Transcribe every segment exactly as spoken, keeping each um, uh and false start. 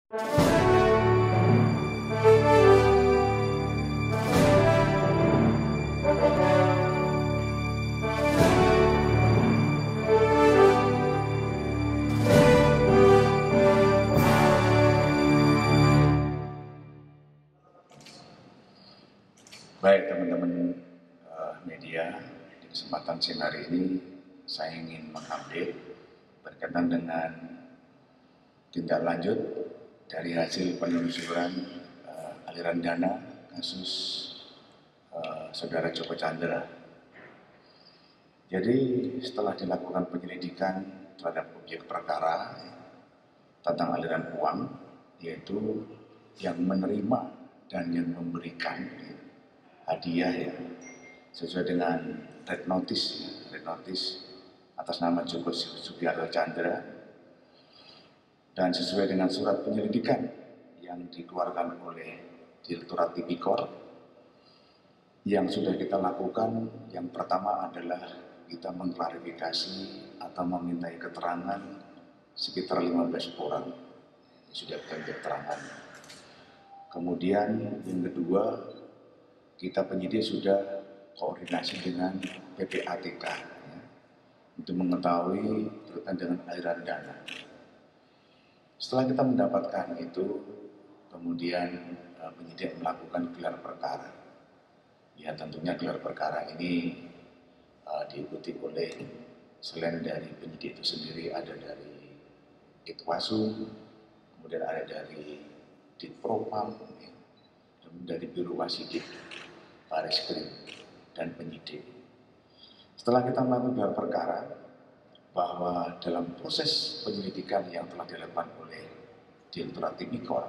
Baik teman-teman uh, media, di kesempatan siang hari ini saya ingin mengupdate berkaitan dengan tindak lanjut dari hasil penelusuran uh, aliran dana kasus uh, saudara Joko Chandra. Jadi setelah dilakukan penyelidikan terhadap objek perkara tentang aliran uang, yaitu yang menerima dan yang memberikan hadiah ya, sesuai dengan red notice, ya, red notice atas nama Joko Sugiarto Chandra dan sesuai dengan surat penyelidikan yang dikeluarkan oleh Direktorat Tipikor. Yang sudah kita lakukan, yang pertama adalah kita mengklarifikasi atau memintai keterangan sekitar lima belas orang yang sudah kita minta keterangan. Kemudian yang kedua, kita penyidik sudah koordinasi dengan P P A T K ya, untuk mengetahui berkaitan dengan aliran dana. Setelah kita mendapatkan itu, kemudian uh, penyidik melakukan gelar perkara. Ya tentunya gelar perkara ini uh, diikuti oleh selain dari penyidik itu sendiri ada dari Itwasu, kemudian ada dari Ditpropam, ya, dan dari Biro Wasidik, Bareskrim, dan penyidik. Setelah kita melakukan gelar perkara, bahwa dalam proses penyelidikan yang telah dilakukan oleh Direktorat Tipikor,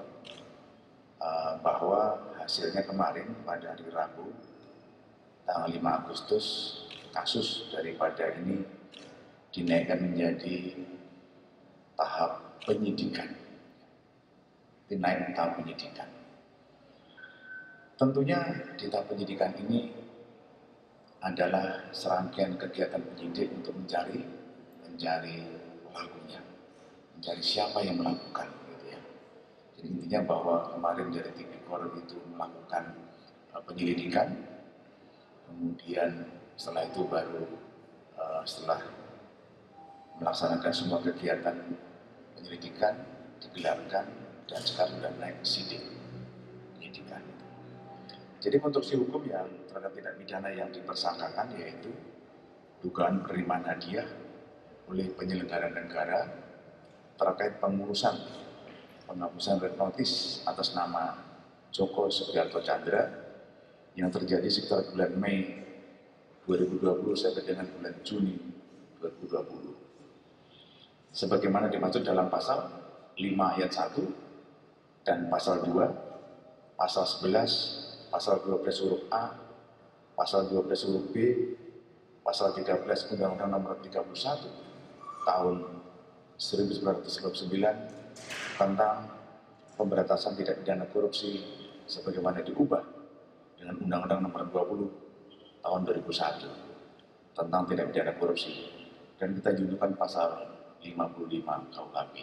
uh, bahwa hasilnya kemarin pada hari Rabu, tanggal lima Agustus, kasus daripada ini dinaikkan menjadi tahap penyidikan, dinaik tahap penyidikan. Tentunya di tahap penyidikan ini adalah serangkaian kegiatan penyidik untuk mencari mencari pelakunya, mencari siapa yang melakukan, gitu ya. Jadi intinya bahwa kemarin dari Tipikor itu melakukan uh, penyelidikan, kemudian setelah itu baru uh, setelah melaksanakan semua kegiatan penyelidikan digelarkan dan sekarang sudah naik sidik penyidikan. Jadi konstruksi hukum yang terhadap tindak pidana yang dipersangkakan yaitu dugaan penerimaan hadiah oleh penyelenggara negara terkait pengurusan penghapusan red notice atas nama Joko Sugiarto Chandra yang terjadi sekitar bulan Mei dua ribu dua puluh sampai dengan bulan Juni dua ribu dua puluh. Sebagaimana dimaksud dalam pasal lima ayat satu dan pasal dua, pasal sebelas, pasal dua belas huruf A, pasal dua belas huruf B, pasal tiga belas Undang-Undang Nomor tiga puluh satu tahun seribu sembilan ratus sembilan puluh sembilan tentang pemberantasan tindak pidana korupsi sebagaimana diubah dengan Undang-Undang Nomor dua puluh tahun dua ribu satu tentang tindak pidana korupsi, dan kita junjukkan pasal lima puluh lima K U H P.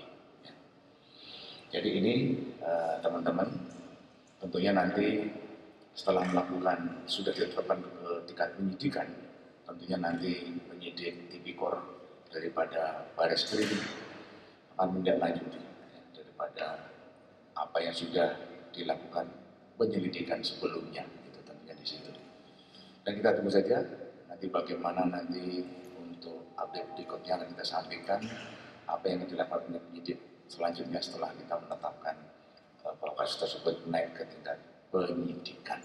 Jadi ini teman-teman, uh, tentunya nanti setelah melakukan, sudah ditetapkan ke tingkat penyidikan, tentunya nanti penyidik Tipikor daripada Bareskrim akan menindaklanjuti daripada apa yang sudah dilakukan penyelidikan sebelumnya, itu tentunya di situ. Dan kita tunggu saja nanti bagaimana nanti untuk update berikutnya akan kita sampaikan apa yang dilakukan oleh penyidik selanjutnya setelah kita menetapkan uh, bahwa kasus tersebut naik ke tingkat penyidikan.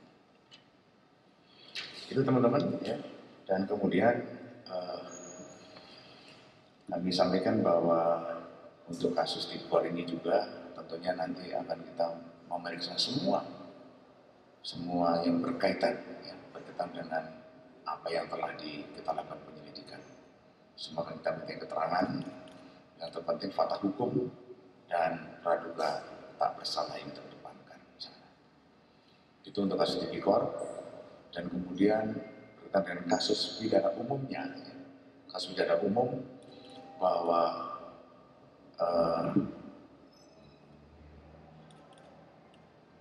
Itu teman-teman ya. Dan kemudian uh, kami sampaikan bahwa untuk kasus Tipikor ini juga tentunya nanti akan kita memeriksa semua semua yang berkaitan ya, berkaitan dengan apa yang telah di, kita lakukan penyelidikan. Semua akan kita minta keterangan, yang terpenting fakta hukum dan praduga tak bersalah yang terdepankan. Itu untuk kasus Tipikor. Dan kemudian berkaitan dengan kasus pidana umumnya, ya. Kasus pidana umum bahwa uh,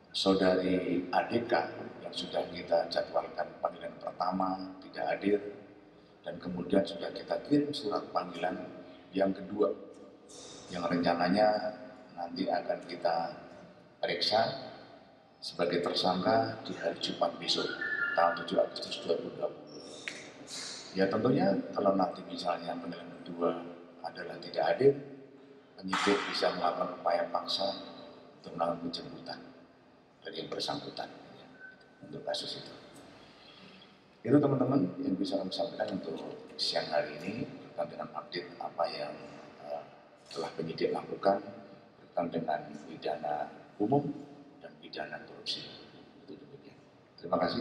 Saudari A D K yang sudah kita jadwalkan panggilan pertama tidak hadir, dan kemudian sudah kita kirim surat panggilan yang kedua yang rencananya nanti akan kita periksa sebagai tersangka di hari Jumat besok tanggal tujuh Agustus dua ribu dua puluh. Ya tentunya kalau nanti misalnya panggilan kedua adalah tidak hadir, penyidik bisa melakukan upaya paksa untuk melakukan penjemputan dari yang bersangkutan ya, untuk kasus itu. Itu teman-teman yang bisa kami sampaikan untuk siang hari ini berkaitan dengan update apa yang uh, telah penyidik lakukan berkaitan dengan pidana umum dan pidana korupsi. Itu demikian. Terima kasih.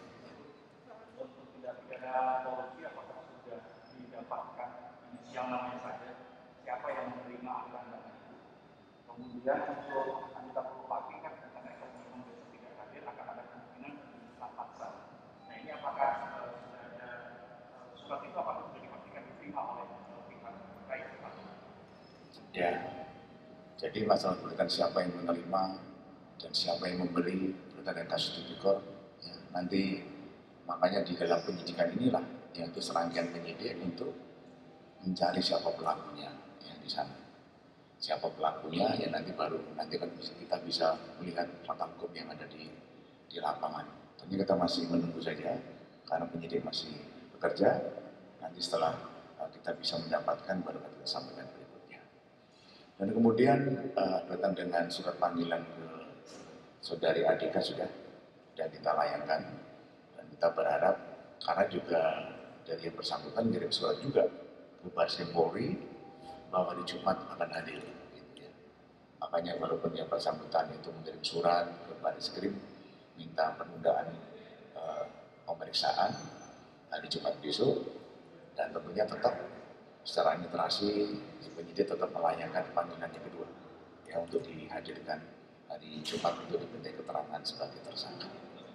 Untuk tindak pidana korupsi apakah sudah didapatkan inisial namanya saja, siapa yang menerima aliran dana itu? Kemudian untuk anggota Purwopati kan karena ekonomi besok tidak hadir akan ada kemungkinan pemeriksaan paksa. Nah ini apakah uh, sudah ada uh, surat itu apakah sudah dipastikan diterima oleh uh, pihak terkait? Ya, jadi masalah berkaitan siapa yang menerima dan siapa yang membeli berkaitan dengan kasus tipikor, ya, nanti makanya di dalam penyidikan inilah yaitu serangkaian penyidik untuk mencari siapa pelakunya yang di sana. Siapa pelakunya ya nanti baru nanti kan kita bisa melihat fakta hukum yang ada di di lapangan. Tentu kita masih menunggu saja karena penyidik masih bekerja. Nanti setelah uh, kita bisa mendapatkan baru kita sampaikan berikutnya. Dan kemudian uh, datang dengan surat panggilan ke saudari A D K sudah dan kita layangkan, dan kita berharap karena juga dari yang bersangkutan mengirim surat juga ke Baris Krim Polri bahwa di Jumat akan hadir. Gitu ya. Makanya walaupun yang bersangkutan itu mengirim surat ke Baris Krim minta penundaan uh, pemeriksaan hari Jumat besok, dan tentunya tetap secara administrasi penyidik tetap melayangkan panggilan yang kedua ya untuk dihadirkan hari Jumat untuk dimintai keterangan sebagai tersangka.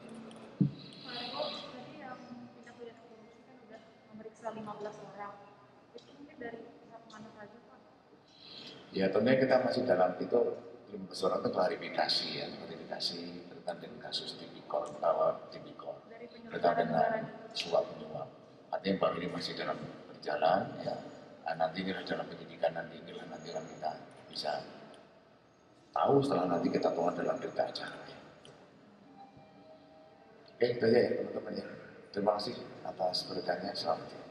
Tadi yang tindak pidana korupsi kan udah memeriksa lima belas orang. Itu mungkin dari pihak mana saja, Pak? Ya tentunya kita masih dalam itu lima belas orang itu klarifikasi ya, klarifikasi berkaitan dengan kasus tipikor, bahwa tipikor berkaitan dengan suap menyuap. Artinya bahwa ini masih dalam berjalan ya. Nah, nanti inilah dalam penyidikan nanti inilah nanti kan kita bisa tahu setelah nanti kita tuang dalam berita acara. Ya. Oke, itu aja ya teman-teman ya. Terima kasih atas perhatiannya. Selamat.